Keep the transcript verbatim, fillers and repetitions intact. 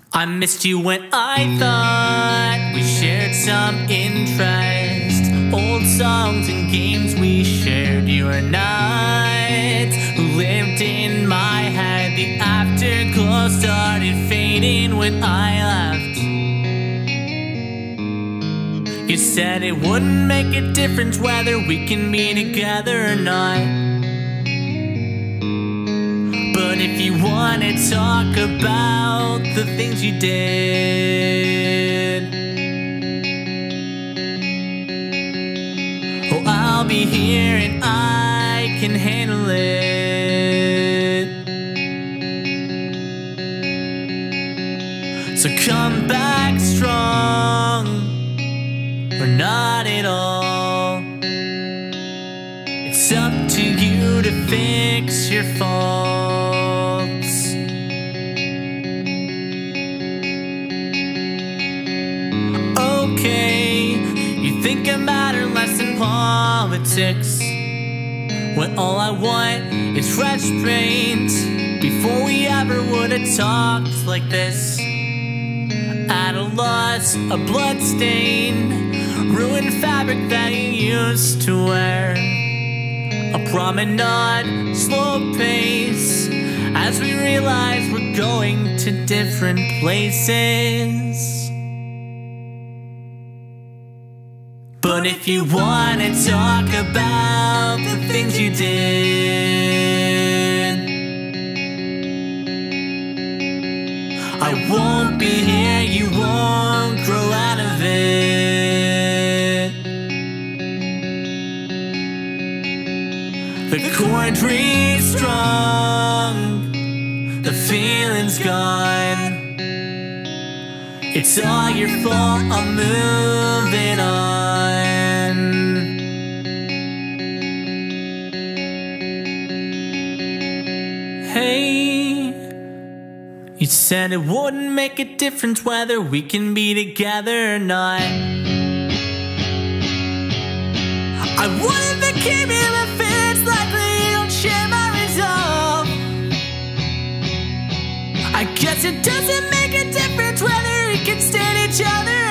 I missed you when I thought we shared some interest. Old songs and games we shared, you and I, who lived in my head. The afterglow started fading when I left. You said it wouldn't make a difference whether we can be together or not. But if you want to talk about the things you did, oh, I'll be here and I can handle it. So come back strong, or not at all. It's up to you to fix your faults. Okay, you think I matter less than politics, when all I want is restraint. Before we ever would have talked like this, at a loss, a blood stain, ruined fabric that you used to wear. A promenade, slow pace, as we realize we're going to different places. But if you want to talk about the things you did, I won't be here, you won't grow out of it. The chord's strong, the feeling's gone. It's all your fault, I'm moving on. Hey, you said it wouldn't make a difference whether we can be together or not. I wouldn't be keeping if it's likely you don't share my resolve. I guess it doesn't make a difference whether we can stand each other